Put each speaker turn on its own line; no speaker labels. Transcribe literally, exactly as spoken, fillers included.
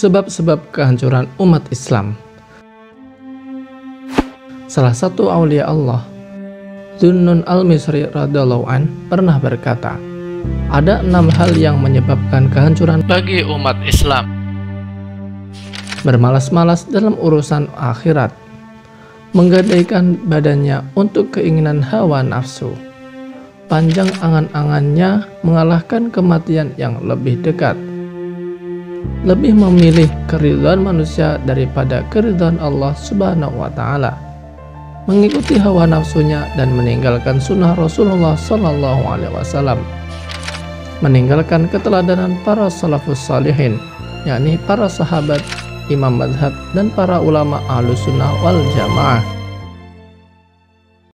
Sebab-sebab kehancuran umat Islam. Salah satu aulia Allah, Dhunnun al-Misri radhiyallahu an, pernah berkata, ada enam hal yang menyebabkan kehancuran bagi umat Islam. Bermalas-malas dalam urusan akhirat, menggadaikan badannya untuk keinginan hawa nafsu, panjang angan-angannya mengalahkan kematian yang lebih dekat, lebih memilih keridhaan manusia daripada keridhaan Allah Subhanahu wa Ta'ala, mengikuti hawa nafsunya dan meninggalkan sunnah Rasulullah Sallallahu Alaihi Wasallam, meninggalkan keteladanan para salafus salihin, yakni para sahabat, imam mazhab, dan para ulama ahlus sunnah wal jamaah.